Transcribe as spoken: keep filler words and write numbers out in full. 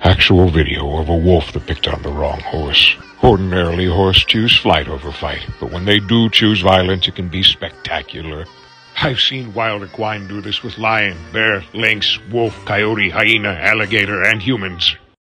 Actual video of a wolf that picked on the wrong horse. Ordinarily, horse choose flight over fight, but when they do choose violence, it can be spectacular. I've seen wild equine do this with lion, bear, lynx, wolf, coyote, hyena, alligator, and humans.